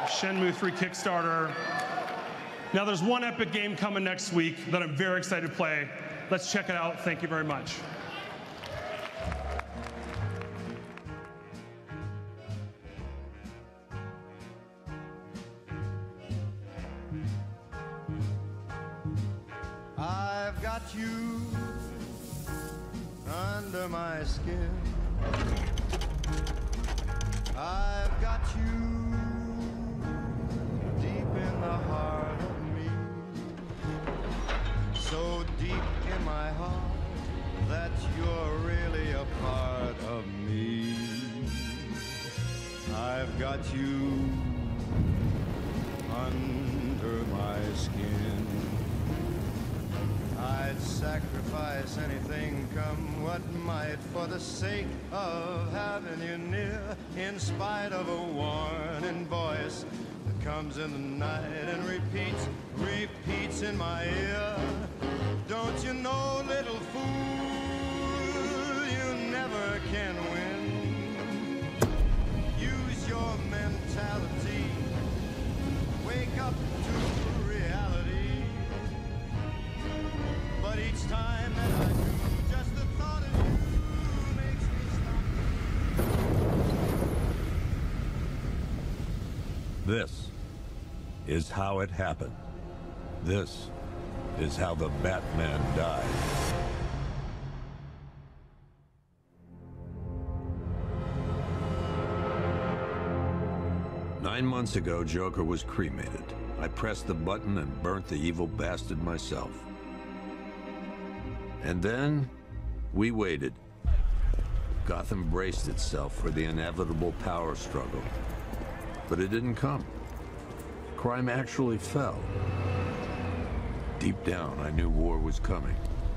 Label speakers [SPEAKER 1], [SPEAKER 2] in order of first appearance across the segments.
[SPEAKER 1] Shenmue 3 Kickstarter. Now there's one epic game coming next week that I'm very excited to play. Let's check it out. Thank you very much.
[SPEAKER 2] I've got you under my skin. I've got you deep in the heart of me. So deep in my heart that you're really a part of me. I've got you under my skin. I'd sacrifice anything, come what might, for the sake of having you near, in spite of a warning voice that comes in the night and repeats in my ear. Don't you know, little fool, you never can win. Use your mentality, wake up to reality. But each time that I do, just the thought of you makes me stop.
[SPEAKER 3] This is how it happened. This is how the Batman died. Nine months ago, Joker was cremated. I pressed the button and burnt the evil bastard myself. And then, we waited. Gotham braced itself for the inevitable power struggle. But it didn't come. Crime actually fell. Deep down, I knew war was coming.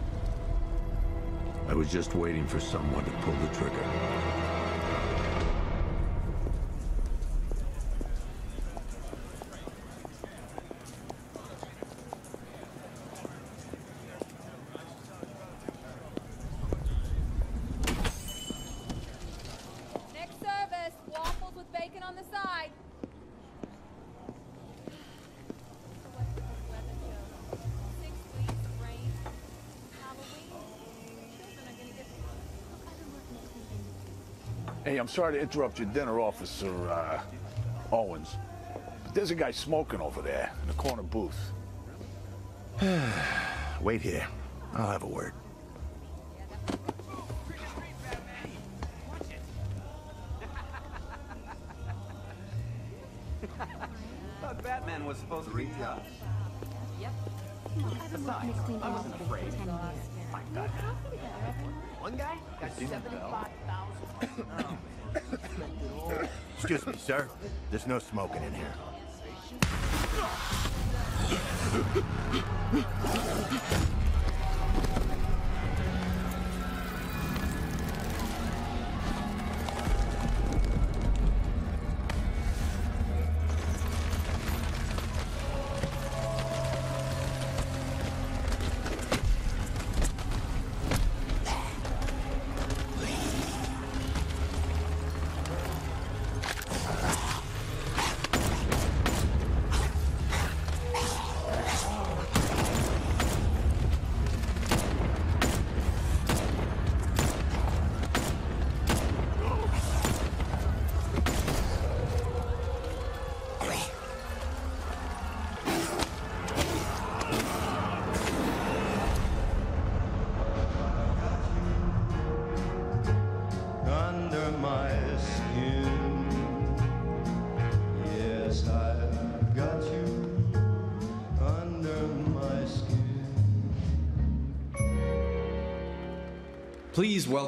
[SPEAKER 3] I was just waiting for someone to pull the trigger.
[SPEAKER 4] Hey, I'm sorry to interrupt your dinner, Officer Owens. But there's a guy smoking over there in the corner booth.
[SPEAKER 2] Wait here. I'll have a word.
[SPEAKER 5] Thought Batman was supposed to be tough.
[SPEAKER 6] Yep.
[SPEAKER 5] Besides, I wasn't afraid. Fine guy. One guy got 75,000.
[SPEAKER 2] Excuse me, sir. There's no smoking in here.
[SPEAKER 7] Please welcome